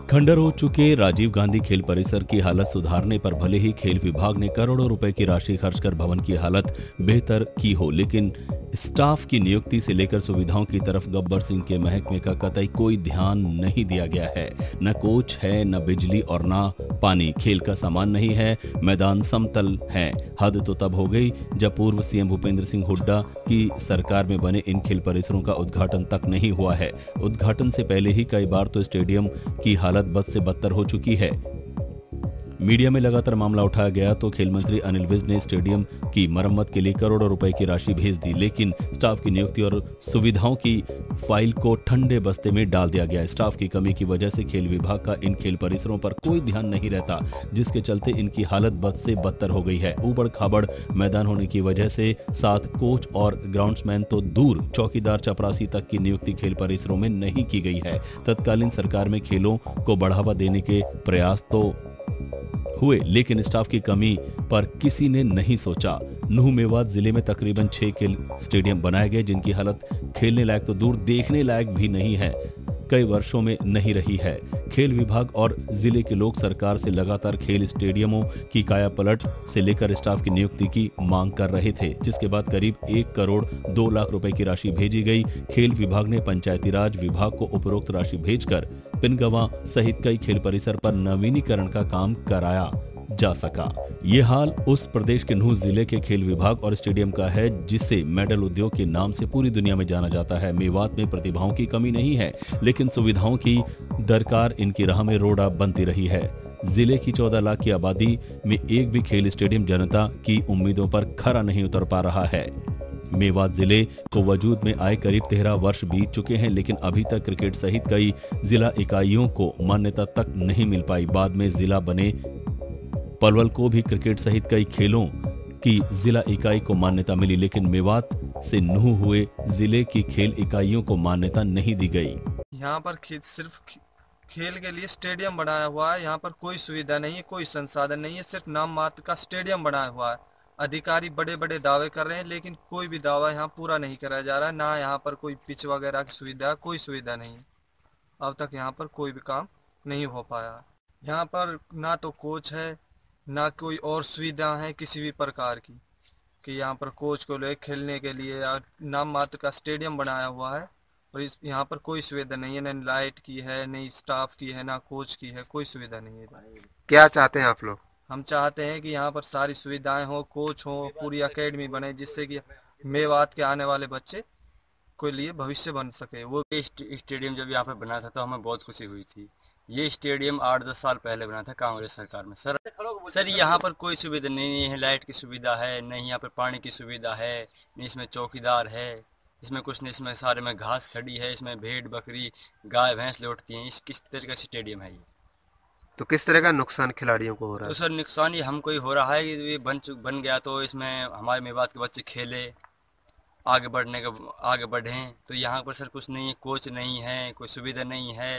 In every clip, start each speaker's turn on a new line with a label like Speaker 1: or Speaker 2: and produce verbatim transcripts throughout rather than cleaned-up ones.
Speaker 1: खंडर हो चुके राजीव गांधी खेल परिसर की हालत सुधारने पर भले ही खेल विभाग ने करोड़ों रुपए की राशि खर्च कर भवन की हालत बेहतर की हो, लेकिन स्टाफ की नियुक्ति से लेकर सुविधाओं की तरफ गब्बर सिंह के महकमे का कतई कोई ध्यान नहीं दिया गया है। न कोच है, न बिजली और न पानी, खेल का सामान नहीं है, मैदान समतल है। हद तो तब हो गई जब पूर्व सीएम भूपेंद्र सिंह हुड्डा की सरकार में बने इन खेल परिसरों का उद्घाटन तक नहीं हुआ है। उद्घाटन से पहले ही कई बार तो स्टेडियम की हालत बद से बदतर हो चुकी है। मीडिया में लगातार मामला उठाया गया तो खेल मंत्री अनिल विज ने स्टेडियम की मरम्मत के लिए करोड़ों रुपए की राशि भेज दी, लेकिन स्टाफ की नियुक्ति और सुविधाओं की फाइल को ठंडे बस्ते में डाल दिया गया। स्टाफ की कमी की वजह से खेल विभाग का इन खेल परिसरों पर कोई ध्यान नहीं रहता, जिसके चलते इनकी हालत बद से बदतर हो गई है। ऊबड़ खाबड़ मैदान होने की वजह से साथ कोच और ग्राउंड्समैन तो दूर, चौकीदार चपरासी तक की नियुक्ति खेल परिसरों में नहीं की गई है। तत्कालीन सरकार में खेलों को बढ़ावा देने के प्रयास तो हुए, लेकिन स्टाफ की कमी पर किसी ने नहीं सोचा। नुह मेवात जिले में तकरीबन छह खेल स्टेडियम बनाए गए, जिनकी हालत खेलने लायक तो दूर, देखने लायक भी नहीं है, कई वर्षों में नहीं रही है। खेल विभाग और जिले के लोग सरकार से लगातार खेल स्टेडियमों की काया पलट से लेकर स्टाफ की नियुक्ति की मांग कर रहे थे, जिसके बाद करीब एक करोड़ दो लाख रुपए की राशि भेजी गई। खेल विभाग ने पंचायती राज विभाग को उपरोक्त राशि भेजकर पिनगवा सहित कई खेल परिसर पर नवीनीकरण का काम कराया जा सका। ये हाल उस प्रदेश के नूह जिले के खेल विभाग और स्टेडियम का है जिसे मेडल उद्योग के नाम से पूरी दुनिया में जाना जाता है। मेवात में प्रतिभाओं की कमी नहीं है, लेकिन सुविधाओं की दरकार इनकी राह में रोड़ा बनती रही है। जिले की चौदह लाख की आबादी में एक भी खेल स्टेडियम जनता की उम्मीदों पर खरा नहीं उतर पा रहा है। मेवात जिले को वजूद में आए करीब तेरह वर्ष बीत चुके हैं, लेकिन अभी तक क्रिकेट सहित कई जिला इकाइयों को मान्यता तक नहीं मिल पाई। बाद में जिला बने पलवल को भी क्रिकेट सहित कई खेलों की जिला इकाई को मान्यता मिली, लेकिन मेवात से नूह हुए जिले की खेल इकाइयों को मान्यता नहीं दी गई।
Speaker 2: यहाँ पर सिर्फ खेल के लिए स्टेडियम बनाया हुआ है, यहाँ पर कोई सुविधा नहीं है, कोई संसाधन नहीं है, सिर्फ नाम मात्र का स्टेडियम बनाया हुआ है। अधिकारी बड़े बड़े दावे कर रहे हैं, लेकिन कोई भी दावा यहाँ पूरा नहीं कराया जा रहा है। ना यहाँ पर कोई पिच वगैरह की सुविधा, कोई सुविधा नहीं है। अब तक यहाँ पर कोई भी काम नहीं हो पाया। यहाँ पर ना तो कोच है, ना कोई और सुविधा है किसी भी प्रकार की, कि यहाँ पर कोच को ले खेलने के लिए नाम मात्र का स्टेडियम बनाया हुआ है और इस यहाँ पर कोई सुविधा नहीं है, न लाइट की है, न स्टाफ की है, ना कोच की है, कोई सुविधा नहीं है।
Speaker 3: क्या चाहते हैं आप लोग?
Speaker 2: हम चाहते हैं कि यहाँ पर सारी सुविधाएं हो, कोच हो, पूरी एकेडमी बने, जिससे कि मेवात के आने वाले बच्चे के लिए भविष्य बन सके। वो
Speaker 4: स्टेडियम जब यहाँ पे बना था तो हमें बहुत खुशी हुई थी। ये स्टेडियम आठ दस साल पहले बना था कांग्रेस सरकार में। सर सर यहाँ पर कोई सुविधा नहीं है, लाइट की सुविधा है नहीं, यहाँ पर पानी की सुविधा है नहीं, इसमें चौकीदार है, इसमें कुछ नहीं, इसमें सारे में घास खड़ी है, इसमें भेड़ बकरी गाय भैंस लौटती हैं। इस किस तरह का स्टेडियम है ये?
Speaker 3: तो किस तरह का नुकसान खिलाड़ियों को हो रहा है?
Speaker 4: तो सर नुकसान ये हमको ही हो रहा है कि ये बन बन गया तो इसमें हमारे मेवात के बच्चे खेले, आगे बढ़ने का आगे बढ़ें, तो यहाँ पर सर कुछ नहीं है, कोच नहीं है, कोई सुविधा नहीं है।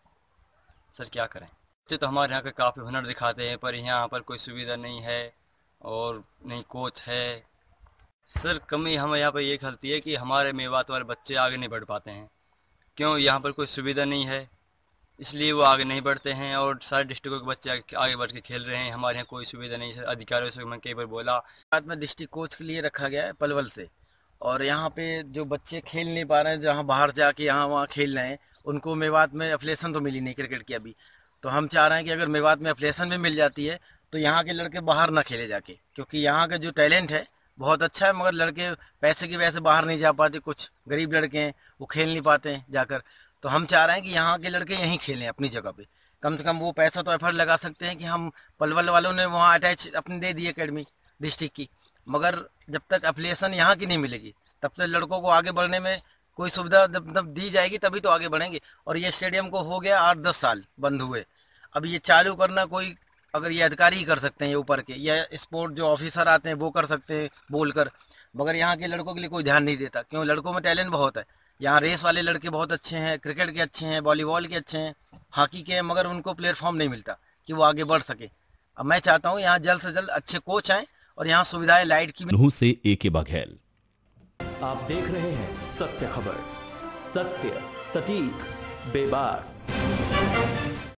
Speaker 4: सर क्या करें? बच्चे तो हमारे यहाँ का काफ़ी हुनर दिखाते हैं, पर यहाँ पर कोई सुविधा नहीं है और नहीं कोच है। सर कमी हमें यहाँ पर ये खलती है कि हमारे मेवात वाले बच्चे आगे नहीं बढ़ पाते हैं। क्यों? यहाँ पर कोई सुविधा नहीं है, इसलिए वो आगे नहीं बढ़ते हैं और सारे डिस्ट्रिक्टों के बच्चे आगे, आगे बढ़ के खेल रहे हैं। हमारे यहाँ कोई सुविधा नहीं है। अधिकारियों से मैं कई बार बोला।
Speaker 5: बाद में डिस्ट्रिक्ट कोच के लिए रखा गया है पलवल से, और यहाँ पे जो बच्चे खेल नहीं पा रहे हैं, जहाँ बाहर जाके यहाँ वहाँ खेल रहे हैं, उनको मेवात में एफिलिएशन तो मिली नहीं क्रिकेट की अभी। तो हम चाह रहे हैं कि अगर मेवात में एफिलिएशन भी मिल जाती है तो यहाँ के लड़के बाहर ना खेले जाके, क्योंकि यहाँ का जो टैलेंट है बहुत अच्छा है, मगर लड़के पैसे की वजह से बाहर नहीं जा पाते। कुछ गरीब लड़के हैं वो खेल नहीं पाते हैं जाकर। तो हम चाह रहे हैं कि यहाँ के लड़के यहीं खेलें अपनी जगह पे। कम से कम वो पैसा तो एफर्ट लगा सकते हैं कि हम पलवल वालों ने वहाँ अटैच अपनी दे दी एकेडमी डिस्ट्रिक्ट की, मगर जब तक एफिलिएशन यहाँ की नहीं मिलेगी तब तक लड़कों को आगे बढ़ने में कोई सुविधा जब जब दी जाएगी तभी तो आगे बढ़ेंगे। और ये स्टेडियम को हो गया आठ दस साल बंद हुए, अब ये चालू करना कोई, अगर ये अधिकारी ही कर सकते हैं, ये ऊपर के या स्पोर्ट जो ऑफिसर आते हैं वो कर सकते हैं बोलकर, मगर यहाँ के लड़कों के लिए कोई ध्यान नहीं देता। क्यों? लड़कों में टैलेंट बहुत है। यहाँ रेस वाले लड़के बहुत अच्छे हैं, क्रिकेट के अच्छे हैं, वॉलीबॉल के अच्छे हैं, हॉकी के हैं, मगर उनको प्लेटफॉर्म नहीं मिलता कि वो आगे बढ़ सके। अब मैं चाहता हूँ यहाँ जल्द से जल्द अच्छे कोच आएँ और यहाँ सुविधाएं लाइट की।
Speaker 1: नूह से ए के बघेल।
Speaker 6: आप देख रहे हैं सत्य खबर, सत्य सटीक बेबाक।